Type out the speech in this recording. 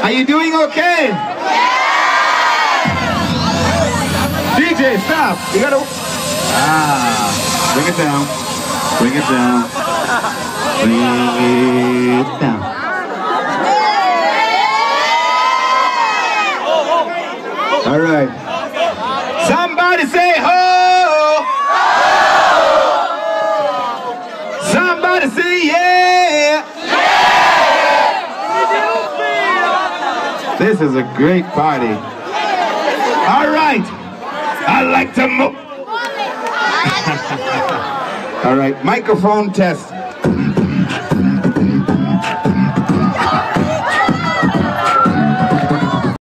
Are you doing okay? DJ, stop. You gotta... bring it down. Bring it down. Bring it down. All right. Somebody say ho! Somebody say yeah! This is a great party. All right. I like to move. All right. Microphone test.